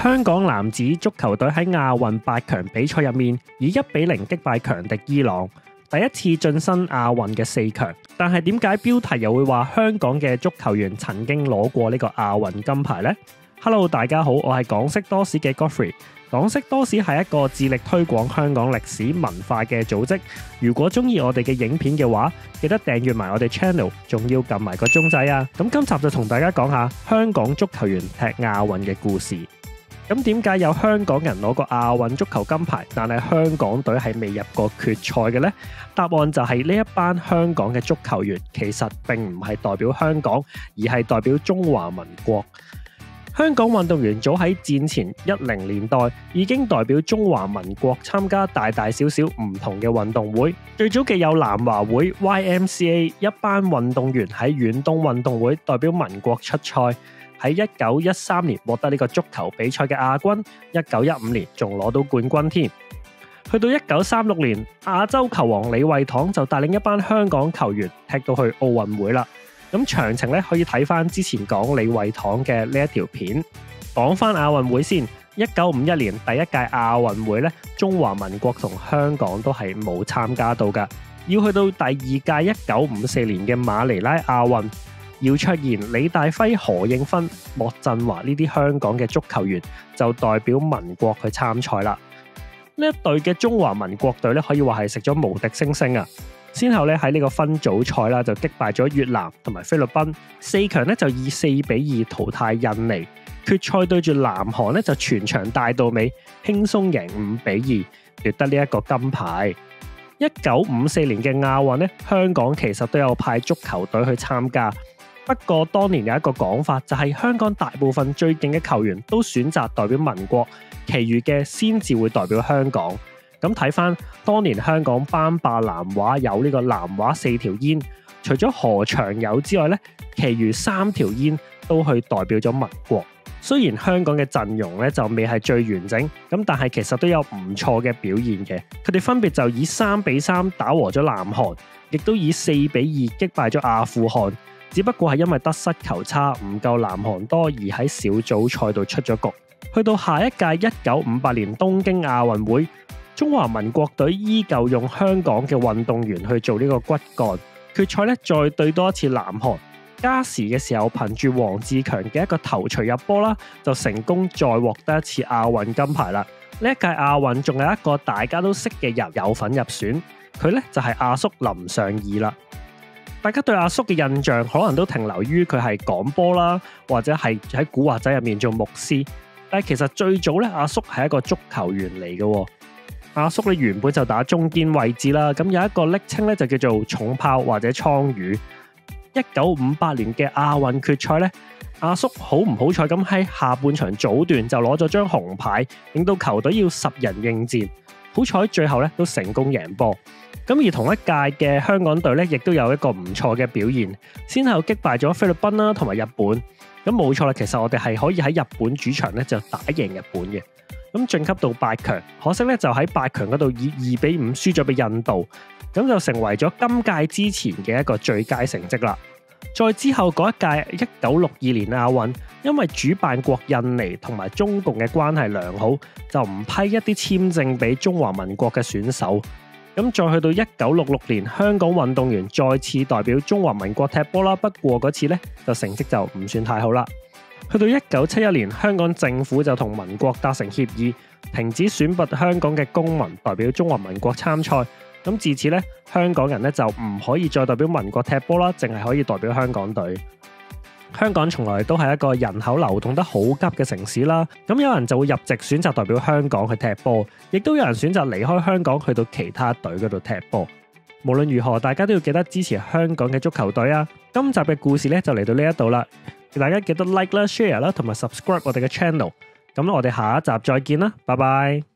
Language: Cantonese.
香港男子足球隊喺亞運8強比賽入面，以1-0擊敗強敵伊朗，第一次晉身亞運嘅4強。但係點解標題又會話香港嘅足球員曾經攞過呢個亞運金牌呢？ Hello， 大家好，我係港識多史嘅 Godfrey。港識多史係一個致力推廣香港歷史文化嘅組織。如果中意我哋嘅影片嘅話，記得訂閱埋我哋 channel， 仲要撳埋個鐘仔啊！咁今集就同大家講下香港足球員踢亞運嘅故事。咁點解有香港人攞過亞運足球金牌，但係香港隊係未入過決賽嘅呢？答案就係呢一班香港嘅足球員其實並唔係代表香港，而係代表中華民國。香港運動員早喺戰前10年代已經代表中華民國參加大大小小唔同嘅運動會。最早嘅有南華會 YMCA， 一班運動員喺遠東運動會代表民國出賽。喺1913年獲得呢個足球比賽嘅亞軍，1915年仲攞到冠軍添。去到1936年，亞洲球王李惠堂就帶領一班香港球員踢到去奧運會啦。咁詳情咧可以睇翻之前講李惠堂嘅呢一條片。講翻亞運會先，1951年第一屆亞運會咧，中華民國同香港都係冇參加到噶。要去到第二屆1954年嘅馬尼拉亞運，姚卓然、李大輝、何應芬、莫振華呢啲香港嘅足球員就代表民國去參賽啦。呢一隊嘅中華民國隊咧，可以話係食咗無敵星星啊！先後咧喺呢個分組賽啦，就擊敗咗越南同埋菲律賓，4強咧就以4-2淘汰印尼，決賽對住南韓咧就全場帶到尾，輕鬆贏5-2，奪得呢一個金牌。1954年嘅亞運咧，香港其實都有派足球隊去參加。不過當年有一個講法，就係香港大部分最勁嘅球員都選擇代表民國，其餘嘅先至會代表香港。咁睇翻當年香港班霸南華有呢個南華4條煙，除咗何長友之外咧，其餘3條煙都去代表咗民國。雖然香港嘅陣容咧就未係最完整，咁但係其實都有唔錯嘅表現嘅。佢哋分別就以3-3打和咗南韓，亦都以4-2擊敗咗阿富汗。只不過係因為得失球差唔夠南韓多，而喺小組賽度出咗局。去到下一屆1958年東京亞運會，中華民國隊依舊用香港嘅運動員去做呢個骨幹。決賽咧再對多一次南韓，加時嘅時候憑住黃志強嘅一個頭槌入波啦，就成功再獲得一次亞運金牌啦。呢一屆亞運仲有一個大家都識嘅人有份入選，佢咧就係阿叔林尚義啦。大家對阿叔嘅印象可能都停留於佢係講波啦，或者係喺古惑仔入面做牧師。但係其實最早咧，阿叔係一個足球員嚟嘅。阿叔咧原本就打中堅位置啦，咁有一個昵稱咧就叫做重炮或者倉魚。1958年嘅亞運決賽咧，阿叔好唔好彩咁喺下半場早段就攞咗張紅牌，令到球隊要10人應戰。好彩最後咧都成功贏波。咁而同一屆嘅香港隊咧，亦都有一個唔錯嘅表現，先後擊敗咗菲律賓啦同埋日本。咁冇錯啦，其實我哋係可以喺日本主場咧就打贏日本嘅。咁晉級到8強，可惜咧就喺8強嗰度以2-5輸咗俾印度，咁就成為咗今屆之前嘅一個最佳成績啦。再之後嗰一屆1962年亞運，因為主辦國印尼同埋中共嘅關係良好，就唔批一啲簽證俾中華民國嘅選手。咁再去到1966年，香港運動員再次代表中華民國踢波啦，不過嗰次咧就成績就唔算太好啦。去到1971年，香港政府就同民國達成協議，停止選拔香港嘅公民代表中華民國參賽。咁自此咧，香港人咧就唔可以再代表民國踢波啦，淨係可以代表香港隊。香港從來都係一個人口流動得好急嘅城市啦，咁有人就會入籍選擇代表香港去踢波，亦都有人選擇離開香港去到其他隊嗰度踢波。無論如何，大家都要記得支持香港嘅足球隊啊！今集嘅故事咧就嚟到呢一度啦，大家記得 like 啦、share 啦同埋 subscribe 我哋嘅 channel。咁我哋下一集再見啦，拜拜。